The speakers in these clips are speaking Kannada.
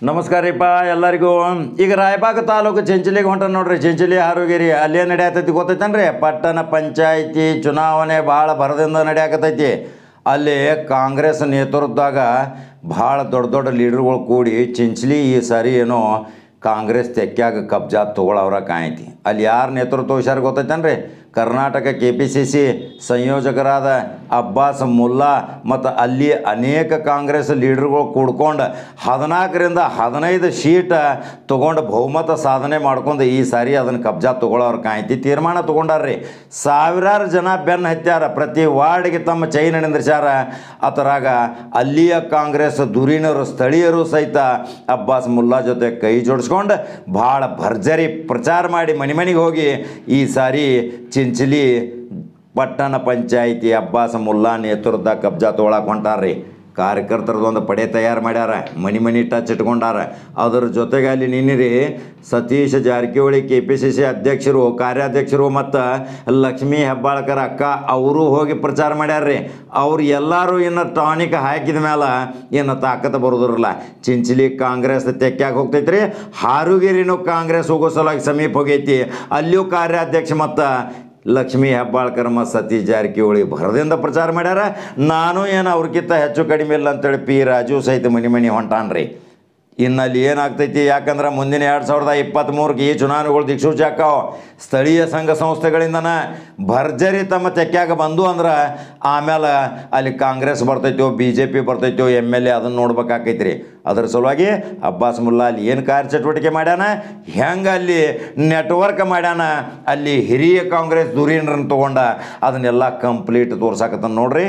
ನಮಸ್ಕಾರ ರೀಪ್ಪ ಎಲ್ಲರಿಗೂ. ಈಗ ರಾಯಬಾಗ ತಾಲೂಕು ಚಿಂಚಲಿಗೆ ಹೊಂಟ ನೋಡ್ರಿ. ಚಿಂಚಲಿ ಹಾರುಗಿರಿ ಅಲ್ಲಿ ಏನು ನಡೆಯತೈತಿ ಗೊತ್ತೈತನ್ರಿ? ಪಟ್ಟಣ ಪಂಚಾಯಿತಿ ಚುನಾವಣೆ ಭಾಳ ಭರದಿಂದ ನಡೆಯಕತ್ತೈತಿ. ಅಲ್ಲಿ ಕಾಂಗ್ರೆಸ್ ನೇತೃತ್ವದಾಗ ಭಾಳ ದೊಡ್ಡ ದೊಡ್ಡ ಲೀಡರ್ಗಳು ಕೂಡಿ ಚಿಂಚಲಿ ಈ ಸಾರಿ ಏನೋ ಕಾಂಗ್ರೆಸ್ ತೆಕ್ಕ್ಯಾಗ ಕಬ್ಜಾ ತೊಗೊಳವ್ರ ಕಾಣೈತಿ. ಅಲ್ಲಿ ಯಾರು ನೇತೃತ್ವ ಹುಷಾರು ಗೊತ್ತೈತನ್ರಿ? ಕರ್ನಾಟಕ KPCC ಸಂಯೋಜಕರಾದ ಅಬ್ಬಾಸ್ ಮುಲ್ಲಾ ಮತ್ತು ಅಲ್ಲಿ ಅನೇಕ ಕಾಂಗ್ರೆಸ್ ಲೀಡರ್ಗಳು ಕೂಡ್ಕೊಂಡು 14ರಿಂದ 15 ಸೀಟ್ ತೊಗೊಂಡು ಬಹುಮತ ಸಾಧನೆ ಮಾಡ್ಕೊಂಡು ಈ ಸಾರಿ ಅದನ್ನು ಕಬ್ಜಾ ತೊಗೊಳೋರು ಕಾಯ್ತಿ ತೀರ್ಮಾನ ತೊಗೊಂಡಾರ್ರಿ. ಸಾವಿರಾರು ಜನ ಬೆನ್ನು ಹತ್ಯಾರ. ಪ್ರತಿ ವಾರ್ಡ್ಗೆ ತಮ್ಮ ಚೈನ್ ನಿಂದ್ರಿಸ್ಯಾರ. ಅದರಾಗ ಅಲ್ಲಿಯ ಕಾಂಗ್ರೆಸ್ ಧುರೀಣರು ಸ್ಥಳೀಯರು ಸಹಿತ ಅಬ್ಬಾಸ್ ಮುಲ್ಲಾ ಜೊತೆ ಕೈ ಜೋಡಿಸ್ಕೊಂಡು ಭಾಳ ಭರ್ಜರಿ ಪ್ರಚಾರ ಮಾಡಿ ಮನೆಗೆ ಹೋಗಿ ಈ ಸಾರಿ ಚಿಂಚಲಿ ಪಟ್ಟಣ ಪಂಚಾಯಿತಿ ಅಬ್ಬಾಸ್ ಮುಲ್ಲಾ ನೇತೃತ್ವದ ಕಬ್ಜಾ ತೊಗೊಳಕ್ಕೆ ಹೊಂಟಾರ್ರಿ. ಕಾರ್ಯಕರ್ತರದೊಂದು ಪಡೆ ತಯಾರು ಮಾಡ್ಯಾರ. ಮನೆ ಟಚ್ ಇಟ್ಕೊಂಡಾರ. ಅದ್ರ ಜೊತೆಗೆ ಅಲ್ಲಿ ನಿನ್ನಿರಿ ಸತೀಶ್ ಜಾರಕಿಹೊಳಿ KPCC ಅಧ್ಯಕ್ಷರು ಕಾರ್ಯಾಧ್ಯಕ್ಷರು ಮತ್ತು ಲಕ್ಷ್ಮೀ ಹೆಬ್ಬಾಳ್ಕರ್ ಅಕ್ಕ ಅವರು ಹೋಗಿ ಪ್ರಚಾರ ಮಾಡ್ಯಾರ್ರಿ. ಅವ್ರು ಎಲ್ಲರೂ ಇನ್ನು ಟಾನಿಕ್ ಹಾಕಿದ ಮೇಲೆ ಇನ್ನು ತಾಕತ್ತು ಬರೋದಿರಲ್ಲ. ಚಿಂಚಲಿ ಕಾಂಗ್ರೆಸ್ ತೆಕ್ಕ್ಯಾಗ ಹೋಗ್ತೈತ್ರಿ. ಹಾರುಗಿರಿನೂ ಕಾಂಗ್ರೆಸ್ ಹೋಗೋ ಸಲುವಾಗಿ ಸಮೀಪ ಹೋಗೈತಿ. ಅಲ್ಲಿಯೂ ಕಾರ್ಯಾಧ್ಯಕ್ಷ ಮತ್ತು ಲಕ್ಷ್ಮೀ ಹೆಬ್ಬಾಳ್ಕರ್ ಮತ್ತು ಸತೀಶ್ ಜಾರಕಿಹೊಳಿ ಭರದಿಂದ ಪ್ರಚಾರ ಮಾಡ್ಯಾರ. ನಾನು ಏನು ಅವ್ರಿಗಿಂತ ಹೆಚ್ಚು ಕಡಿಮೆ ಇಲ್ಲ ಅಂತೇಳಿ P. ರಾಜು ಸಹಿತ ಮನೆ ಹೊಂಟಾನ್ರಿ. ಇನ್ನಲ್ಲಿ ಏನಾಗ್ತೈತಿ? ಯಾಕಂದ್ರೆ ಮುಂದಿನ 2023ಕ್ಕೆ ಈ ಚುನಾವಣೆಗಳು ದಿಕ್ಸೂಚಿ ಆಕ್ಕಾವ. ಸ್ಥಳೀಯ ಸಂಘ ಸಂಸ್ಥೆಗಳಿಂದನ ಭರ್ಜರಿ ತಮ್ಮ ತೆಕ್ಕ್ಯಾಗ ಬಂದು ಅಂದ್ರೆ ಆಮೇಲೆ ಅಲ್ಲಿ ಕಾಂಗ್ರೆಸ್ ಬರ್ತೈತೋ BJP ಬರ್ತೈತೋ MLA ಅದನ್ನು ನೋಡ್ಬೇಕಾಕೈತ್ರಿ. ಅದ್ರ ಸಲುವಾಗಿ ಅಬ್ಬಾಸ್ ಮುಲ್ಲಾ ಅಲ್ಲಿ ಏನು ಕಾರ್ಯಚಟುವಟಿಕೆ ಮಾಡ್ಯಾನ, ಹೆಂಗೆ ಅಲ್ಲಿ ನೆಟ್ವರ್ಕ್ ಮಾಡ್ಯಾನ, ಅಲ್ಲಿ ಹಿರಿಯ ಕಾಂಗ್ರೆಸ್ ಧುರೀಣರನ್ನು ತೊಗೊಂಡ ಅದನ್ನೆಲ್ಲ ಕಂಪ್ಲೀಟ್ ತೋರ್ಸಾಕತ್ತಾನ ನೋಡ್ರಿ.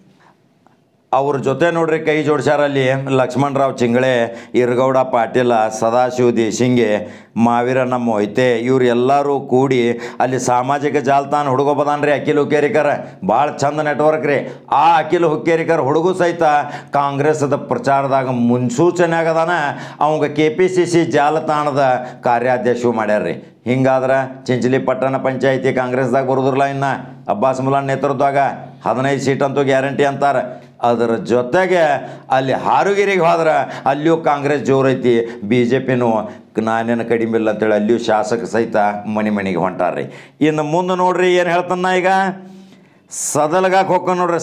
ಅವ್ರ ಜೊತೆ ನೋಡ್ರಿ ಕೈ ಜೋಡಿಸ್ಯಾರಲ್ಲಿ ಲಕ್ಷ್ಮಣರಾವ್ ಚಿಂಗಳೆ, ಇರಗೌಡ ಪಾಟೀಲ, ಸದಾಶಿವ ದೇಶಿಂಗೆ, ಮಾವೀರಣ್ಣ ಮೊಯ್ತೆ ಇವ್ರು ಎಲ್ಲರೂ ಕೂಡಿ ಅಲ್ಲಿ ಸಾಮಾಜಿಕ ಜಾಲತಾಣ ಹುಡುಗೋಬದಾನ್ರಿ ಅಖಿಲ್ ಹುಕ್ಕೇರಿಕರ್. ಭಾಳ ಚಂದ ನೆಟ್ವರ್ಕ್ ರೀ. ಆ ಅಖಿಲ್ ಹುಕ್ಕೇರಿಕರ್ ಹುಡುಗು ಸಹಿತ ಕಾಂಗ್ರೆಸ್ದ ಪ್ರಚಾರದಾಗ ಮುನ್ಸೂಚನೆ ಆಗದಾನ. ಅವಂಗೆ KPCC ಜಾಲತಾಣದ ಕಾರ್ಯಾಧ್ಯಕ್ಷ ಮಾಡ್ಯಾರ್ರಿ. ಹಿಂಗಾದ್ರೆ ಚಿಂಚಲಿ ಪಟ್ಟಣ ಪಂಚಾಯಿತಿ ಕಾಂಗ್ರೆಸ್ದಾಗ ಬರೋದಿಲ್ಲ. ಇನ್ನು ಅಬ್ಬಾಸ್ ಮುಲ್ಲಾ ನೇತೃತ್ವದಾಗ 15 ಸೀಟ್ ಅಂತೂ ಗ್ಯಾರಂಟಿ ಅಂತಾರೆ. ಅದರ ಜೊತೆಗೆ ಅಲ್ಲಿ ಹಾರುಗಿರಿಗೆ ಹೋದ್ರೆ ಅಲ್ಲಿಯೂ ಕಾಂಗ್ರೆಸ್ ಜೋರೈತಿ. BJPನೂ ನಾನೇನು ಕಡಿಮೆ ಇಲ್ಲ ಅಂತೇಳಿ ಅಲ್ಲಿಯೂ ಶಾಸಕ ಸಹಿತ ಮನೆಗೆ ಹೊಂಟಾರ್ರಿ. ಇನ್ನು ಮುಂದೆ ನೋಡ್ರಿ ಏನು ಹೇಳ್ತಾನ. ಈಗ ಸದಲ್ಗಾಕ್ಕೆ ಹೋಗ್ಕೊಂಡು ನೋಡ್ರಿ.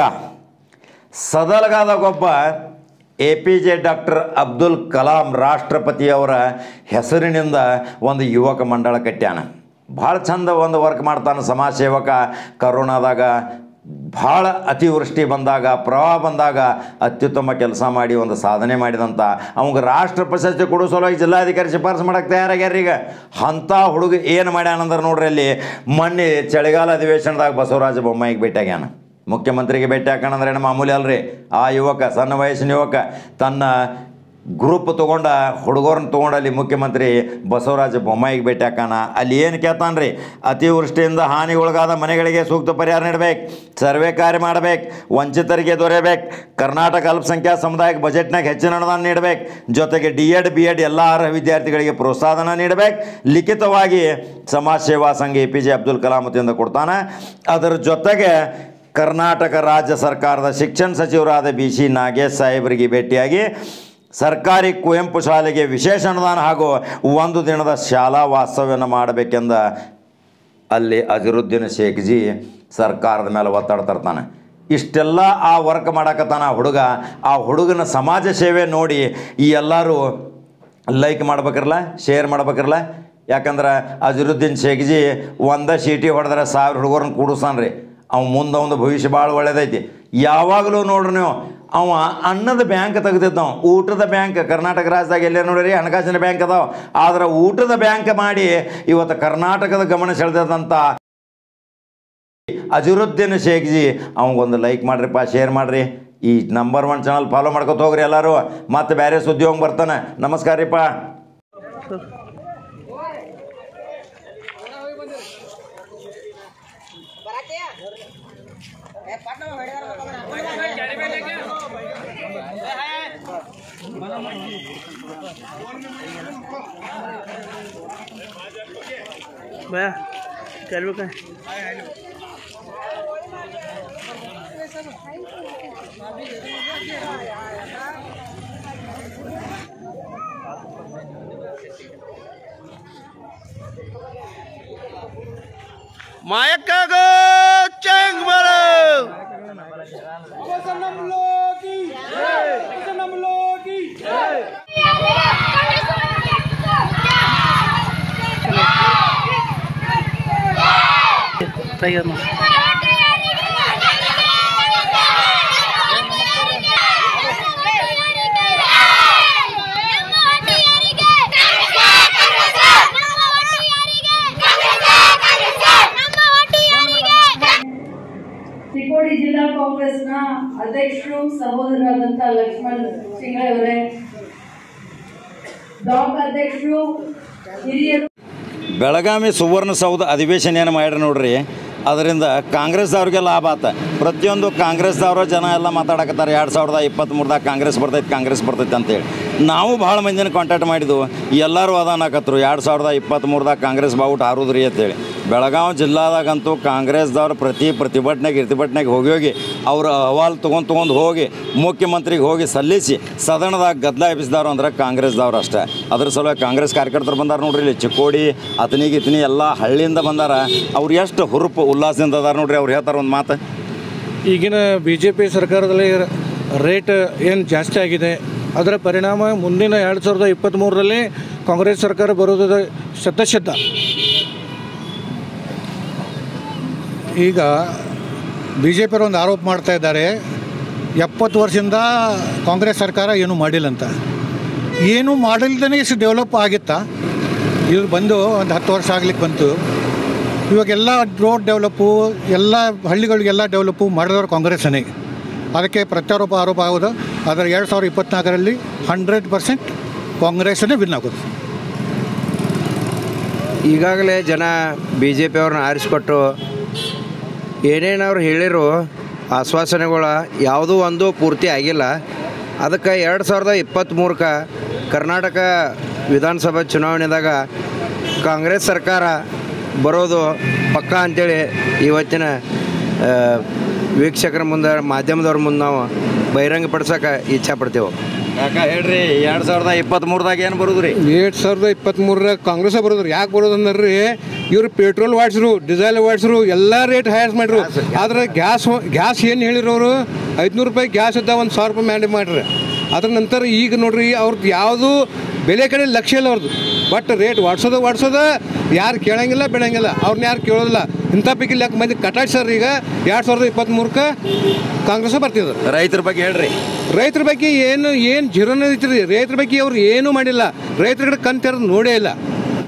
ಸದಲ್ಗಾದಾಗ ಒಬ್ಬ APJ ಡಾಕ್ಟರ್ ಅಬ್ದುಲ್ ಕಲಾಂ ರಾಷ್ಟ್ರಪತಿಯವರ ಹೆಸರಿನಿಂದ ಒಂದು ಯುವಕ ಮಂಡಳ ಕಟ್ಯಾನ. ಭಾಳ ಚಂದ ಒಂದು ವರ್ಕ್ ಮಾಡ್ತಾನೆ. ಸಮಾಜ ಸೇವಕ. ಕರೋನಾದಾಗ ಭಾಳ ಅತಿವೃಷ್ಟಿ ಬಂದಾಗ ಪ್ರವಾಹ ಬಂದಾಗ ಅತ್ಯುತ್ತಮ ಕೆಲಸ ಮಾಡಿ ಒಂದು ಸಾಧನೆ ಮಾಡಿದಂಥ ಅವಂಗೆ ರಾಷ್ಟ್ರ ಪ್ರಶಸ್ತಿ ಕೊಡೋ ಸಲುವಾಗಿ ಜಿಲ್ಲಾಧಿಕಾರಿ ಶಿಫಾರಸು ಮಾಡೋಕ್ಕೆ ತಯಾರಾಗ್ಯಾರ. ಈಗ ಅಂಥ ಹುಡುಗ ಏನು ಮಾಡ್ಯಾನಂದ್ರೆ ನೋಡ್ರಿ, ಅಲ್ಲಿ ಮೊನ್ನೆ ಚಳಿಗಾಲ ಅಧಿವೇಶನದಾಗ ಬಸವರಾಜ ಬೊಮ್ಮಾಯಿಗೆ ಭೇಟಿಯಾಗ್ಯಾನ. ಮುಖ್ಯಮಂತ್ರಿಗೆ ಭೇಟಿ ಹಾಕೋಣಂದ್ರೆ ಏನು ಮಾಮೂಲಿ ಅಲ್ರಿ. ಆ ಯುವಕ, ಸಣ್ಣ ವಯಸ್ಸಿನ ಯುವಕ, ತನ್ನ ಗ್ರೂಪ್ ತೊಗೊಂಡ ಹುಡುಗರನ್ನ ತೊಗೊಂಡಲ್ಲಿ ಮುಖ್ಯಮಂತ್ರಿ ಬಸವರಾಜ ಬೊಮ್ಮಾಯಿಗೆ ಭೇಟಿ ಹಾಕೋಣ. ಅಲ್ಲಿ ಏನು ಕೇಳ್ತಾನ್ರಿ? ಅತಿವೃಷ್ಟಿಯಿಂದ ಹಾನಿಗೊಳಗಾದ ಮನೆಗಳಿಗೆ ಸೂಕ್ತ ಪರಿಹಾರ ನೀಡಬೇಕು, ಸರ್ವೆ ಕಾರ್ಯ ಮಾಡಬೇಕು, ವಂಚಿತರಿಗೆ ದೊರೆಯಬೇಕು, ಕರ್ನಾಟಕ ಅಲ್ಪಸಂಖ್ಯಾತ ಸಮುದಾಯಕ್ಕೆ ಬಜೆಟ್ನಾಗ ಹೆಚ್ಚಿನ ಅನುದಾನ ನೀಡಬೇಕು, ಜೊತೆಗೆ D.Ed B.Ed ಎಲ್ಲ ಅರ್ಹ ವಿದ್ಯಾರ್ಥಿಗಳಿಗೆ ಪ್ರೋತ್ಸಾಹನ ನೀಡಬೇಕು. ಲಿಖಿತವಾಗಿ ಸಮಾಜ ಸೇವಾ ಸಂಘ APJ ಅಬ್ದುಲ್ ಕಲಾಂ ವತಿಯಿಂದ ಕೊಡ್ತಾನೆ. ಅದರ ಜೊತೆಗೆ ಕರ್ನಾಟಕ ರಾಜ್ಯ ಸರ್ಕಾರದ ಶಿಕ್ಷಣ ಸಚಿವರಾದ BC ನಾಗೇಶ್ ಸಾಹೇಬರಿಗೆ ಭೇಟಿಯಾಗಿ ಸರ್ಕಾರಿ ಕುವೆಂಪು ಶಾಲೆಗೆ ವಿಶೇಷ ಅನುದಾನ ಹಾಗೂ 1 ದಿನದ ಶಾಲಾ ವಾಸ್ತವ್ಯವನ್ನು ಮಾಡಬೇಕೆಂದ ಅಲ್ಲಿ ಅಜರುದ್ದೀನ್ ಶೇಖ್ಜಿ ಸರ್ಕಾರದ ಮೇಲೆ ಒತ್ತಡ ತರ್ತಾನೆ. ಇಷ್ಟೆಲ್ಲ ಆ ವರ್ಕ್ ಮಾಡಕತ್ತಾನ ಹುಡುಗ. ಆ ಹುಡುಗನ ಸಮಾಜ ಸೇವೆ ನೋಡಿ ಈ ಎಲ್ಲರೂ ಲೈಕ್ ಮಾಡ್ಬೇಕಿರಲ್ಲ, ಶೇರ್ ಮಾಡ್ಬೇಕಿರಲ್ಲ. ಯಾಕಂದ್ರೆ ಅಜರುದ್ದೀನ್ ಶೇಖ್ಜಿ 1 ಸೀಟಿ ಹೊಡೆದ್ರೆ 1000 ಹುಡುಗರನ್ನ ಕೂಡಿಸ್ತಾನೆ ರೀ. ಮುಂದೆ ಒಂದು ಭವಿಷ್ಯ ಭಾಳ ಒಳ್ಳೇದೈತಿ. ಯಾವಾಗಲೂ ನೋಡ್ರಿ ನೀವು, ಅವ ಅನ್ನದ ಬ್ಯಾಂಕ್ ತೆಗೆದಿದ್ದವ, ಊಟದ ಬ್ಯಾಂಕ್. ಕರ್ನಾಟಕ ರಾಜ್ಯದಾಗ ಎಲ್ಲೇ ನೋಡ್ರಿ ಹಣಕಾಸಿನ ಬ್ಯಾಂಕ್ ಅದಾವ. ಆದ್ರೆ ಊಟದ ಬ್ಯಾಂಕ್ ಮಾಡಿ ಇವತ್ತು ಕರ್ನಾಟಕದ ಗಮನ ಸೆಳೆದಂಥ ಅಜರುದ್ದೀನ್ ಶೇಖ್ಜಿ ಅವಂಗೊಂದು ಲೈಕ್ ಮಾಡ್ರಿಪ್ಪ, ಶೇರ್ ಮಾಡಿರಿ. ಈ ನಂಬರ್ 1 ಚಾನಲ್ ಫಾಲೋ ಮಾಡ್ಕೊತ ಹೋಗ್ರಿ ಎಲ್ಲರೂ. ಮತ್ತು ಬೇರೆ ಸುದ್ದಿ ಹೋಗಿ ಬರ್ತಾನೆ. ನಮಸ್ಕಾರ ರೀಪ್ಪ. भैया चल रुका है ಮಾಯಕ್ಕಾಗೋ ಚಂಗ್ ಬರೋ ಟೈಗರ್ ಚಿಕ್ಕೋಡಿ ಜಿಲ್ಲಾ ಕಾಂಗ್ರೆಸ್ನ ಅಧ್ಯಕ್ಷರು ಸಹೋದರರಾದಂಥ ಲಕ್ಷ್ಮಣ್ ಸಿಂಗ್ರೆ ಅವರೇ, ಬ್ಲಾಕ್ ಅಧ್ಯಕ್ಷರು ಹಿರಿಯರು. ಬೆಳಗಾವಿ ಸುವರ್ಣಸೌಧ ಅಧಿವೇಶನ ಏನು ಮಾಡ್ರಿ ನೋಡ್ರಿ, ಅದರಿಂದ ಕಾಂಗ್ರೆಸ್ದವ್ರಿಗೆ ಲಾಭ ಆತ. ಪ್ರತಿಯೊಂದು ಕಾಂಗ್ರೆಸ್ದವರು ಜನ ಎಲ್ಲ ಮಾತಾಡಕತ್ತಾರೆ 2023ದಾಗ ಕಾಂಗ್ರೆಸ್ ಬರ್ತೈತೆ ಅಂತೇಳಿ. ನಾವು ಭಾಳ ಮಂದಿನ ಕಾಂಟ್ಯಾಕ್ಟ್ ಮಾಡಿದ್ವು, ಎಲ್ಲರೂ ಅದಾನಕತ್ರು 2023ದಾಗ ಕಾಂಗ್ರೆಸ್ ಬಾವುಟ ಹಾರುದ್ರಿ ಅಂತೇಳಿ. ಬೆಳಗಾವಿ ಜಿಲ್ಲಾದಾಗಂತೂ ಕಾಂಗ್ರೆಸ್ದವ್ರು ಪ್ರತಿಭಟನೆಗೆ ಹೋಗಿ ಅವ್ರ ಅಹವಾಲು ತೊಗೊಂಡು ಹೋಗಿ ಮುಖ್ಯಮಂತ್ರಿಗೆ ಹೋಗಿ ಸಲ್ಲಿಸಿ ಸದನದಾಗ ಗದ್ದಲ ಎಬ್ಬಿಸಿದವ್ರು ಅಂದ್ರೆ ಕಾಂಗ್ರೆಸ್ದವ್ರು ಅಷ್ಟೇ. ಅದ್ರ ಸಲುವಾಗಿ ಕಾಂಗ್ರೆಸ್ ಕಾರ್ಯಕರ್ತರು ಬಂದಾರ ನೋಡ್ರಿ, ಇಲ್ಲಿ ಚಿಕ್ಕೋಡಿ ಅತನಿಗಿತನಿ ಎಲ್ಲ ಹಳ್ಳಿಯಿಂದ ಬಂದಾರ. ಅವ್ರು ಎಷ್ಟು ಹುರುಪು ಉಲ್ಲಾಸದಿಂದ ಅದಾರ ನೋಡ್ರಿ. ಅವ್ರು ಹೇಳ್ತಾರೆ ಒಂದು ಮಾತು. ಈಗಿನ BJP ಸರ್ಕಾರದಲ್ಲಿ ರೇಟ್ ಏನು ಜಾಸ್ತಿ ಆಗಿದೆ, ಅದರ ಪರಿಣಾಮ ಮುಂದಿನ 2023ರಲ್ಲಿ ಕಾಂಗ್ರೆಸ್ ಸರ್ಕಾರ ಬರೋದು ಶತಶತ. ಈಗ BJP ಅವರು ಒಂದು ಆರೋಪ ಮಾಡ್ತಾ ಇದ್ದಾರೆ, 70 ವರ್ಷದಿಂದ ಕಾಂಗ್ರೆಸ್ ಸರ್ಕಾರ ಏನೂ ಮಾಡಿಲ್ಲಂತ. ಏನೂ ಮಾಡಿಲ್ದೇ ಇಷ್ಟು ಡೆವಲಪ್ ಆಗಿತ್ತಾ? ಇದು ಬಂದು ಒಂದು 10 ವರ್ಷ ಆಗ್ಲಿಕ್ಕೆ ಬಂತು. ಇವಾಗೆಲ್ಲ ರೋಡ್ ಡೆವಲಪ್ಪು, ಎಲ್ಲ ಹಳ್ಳಿಗಳಿಗೆಲ್ಲ ಡೆವಲಪ್ಪು ಮಾಡಿದವರು ಕಾಂಗ್ರೆಸ್ಸನೇ. ಅದಕ್ಕೆ ಪ್ರತ್ಯಾರೋಪ ಆರೋಪ ಆಗೋದು. ಆದರೆ 2024ರಲ್ಲಿ 100% ಕಾಂಗ್ರೆಸ್ಸನ್ನೇ ವಿನ್ ಆಗೋದು. ಈಗಾಗಲೇ ಜನ BJP ಅವ್ರನ್ನ ಆರಿಸ್ಕೊಟ್ಟು ಏನೇನು ಅವ್ರು ಹೇಳಿರೋ ಆಶ್ವಾಸನೆಗಳು ಯಾವುದೂ ಒಂದು ಪೂರ್ತಿ ಆಗಿಲ್ಲ. ಅದಕ್ಕೆ 2023ಕ್ಕೆ ಕರ್ನಾಟಕ ವಿಧಾನಸಭಾ ಚುನಾವಣೆದಾಗ ಕಾಂಗ್ರೆಸ್ ಸರ್ಕಾರ ಬರೋದು ಪಕ್ಕ ಅಂಥೇಳಿ ಇವತ್ತಿನ ವೀಕ್ಷಕರ ಮುಂದೆ, ಮಾಧ್ಯಮದವ್ರ ಮುಂದೆ ನಾವು ಬಹಿರಂಗಪಡಿಸೋಕೆ ಇಚ್ಛೆ ಪಡ್ತೇವೆ. ಯಾಕೆ ಹೇಳ್ರಿ, 2023ದಾಗ ಏನು ಬರೋದು ರೀ? 2023 ಕಾಂಗ್ರೆಸ್ ಬರೋದ್ರಿ. ಯಾಕೆ ಬರೋದು ಅಂದ್ರೆ ಇವರು ಪೆಟ್ರೋಲ್ ವಾಡ್ಸ್ರು, ಡೀಸೆಲ್ ವಾಡ್ಸ್ರು, ಎಲ್ಲ ರೇಟ್ ಹೈಯರ್ಸ್ ಮಾಡ್ರು. ಆದರೆ ಗ್ಯಾಸ್ ಏನು ಹೇಳಿರೋ ಅವರು 500 ರೂಪಾಯಿ ಗ್ಯಾಸ್ ಇದ್ದ 1000 ರೂಪಾಯಿ ಮ್ಯಾಂಡೇಟ್ ಮಾಡ್ರಿ. ಅದ್ರ ನಂತರ ಈಗ ನೋಡ್ರಿ ಅವ್ರದ್ದು ಯಾವುದು ಬೆಲೆ ಕಡೆ ಲಕ್ಷ್ಯ ಇಲ್ಲ ಅವ್ರದ್ದು. ಬಟ್ ರೇಟ್ ವಾಡ್ಸೋದ ಯಾರು ಕೇಳಂಗಿಲ್ಲ ಬಿಡಂಗಿಲ್ಲ, ಅವ್ರನ್ನ ಯಾರು ಕೇಳೋದಿಲ್ಲ. ಇಂಥ ಪೈಕಿ ಲೆಕ್ಕ ಮಂದಿ ಕಟಾಡ್ಸರ್. ಈಗ 2023ಕ್ಕೆ ಕಾಂಗ್ರೆಸ್ ಬರ್ತಿದ್ರು. ರೈತರ ಬಗ್ಗೆ ಹೇಳ್ರಿ. ರೈತರ ಬಗ್ಗೆ ಏನು ಜೀರೋನೇ ಐತ್ರಿ. ರೈತರ ಬಗ್ಗೆ ಅವ್ರು ಏನೂ ಮಾಡಿಲ್ಲ. ರೈತರ ಕಡೆ ಕಣ್ ತೆರೆದು ನೋಡೇ ಇಲ್ಲ.